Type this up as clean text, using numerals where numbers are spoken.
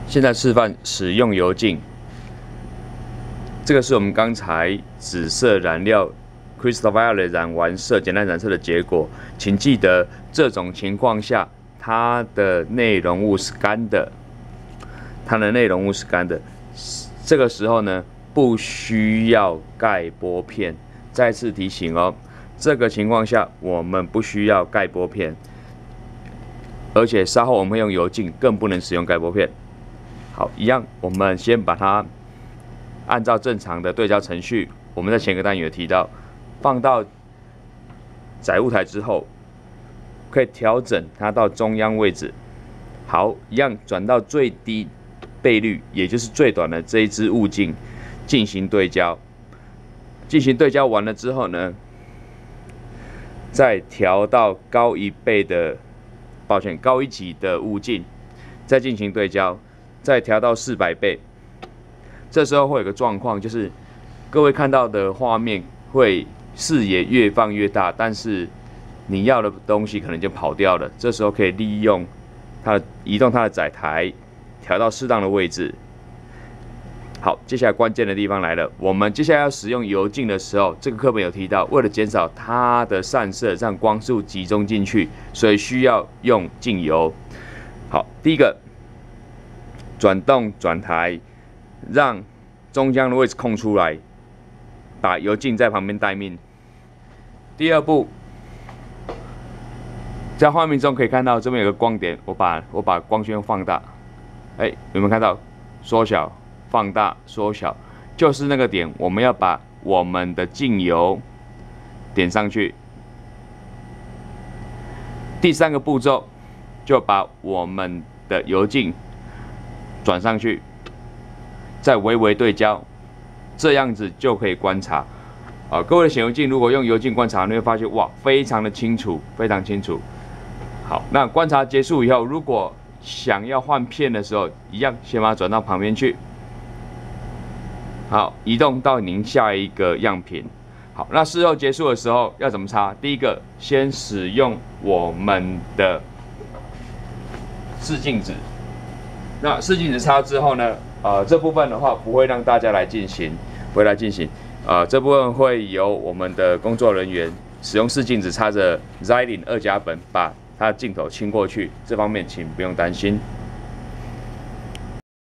现在示范使用油镜，这个是我们刚才紫色染料 Crystal Violet 染完色、简单染色的结果。请记得，这种情况下，它的内容物是干的，这个时候呢，不需要盖玻片。再次提醒哦，这个情况下我们不需要盖玻片，而且稍后我们会用油镜，更不能使用盖玻片。好，一样，我们先把它按照正常的对焦程序，我们在前个单元有提到，放到载物台之后，可以调整它到中央位置。好，一样转到最低倍率，也就是最短的这一支物镜进行对焦。进行对焦完了之后呢，再调到高一级的物镜，再进行对焦。再调到400倍，这时候会有个状况，就是各位看到的画面会视野越放越大，但是你要的东西可能就跑掉了。这时候可以利用移动它的载台，调到适当的位置。好，接下来关键的地方来了，我们接下来要使用油镜的时候，这个课本有提到，为了减少它的散射，让光束集中进去，所以需要用镜油。好，第一个。转动转台，让中央的位置空出来，把油镜在旁边待命。第二步，在画面中可以看到这边有个光点，我把光圈放大，有没有看到？缩小、放大、缩小，就是那个点，我们要把我们的镜油点上去。第三个步骤，就把我们的油镜转上去，再微微对焦，这样子就可以观察。各位的显微镜如果用油镜观察，你会发现哇，非常的清楚，非常清楚。好，那观察结束以后，如果想要换片的时候，一样先把它转到旁边去。好，移动到您下一个样品。好，那事后结束的时候要怎么擦？第一个，先使用我们的试镜纸。那试镜纸擦之后呢，这部分的话不会让大家来进行，这部分会由我们的工作人员使用试镜纸擦着 Xylene 2+苯把它的镜头清过去，这方面请不用担心。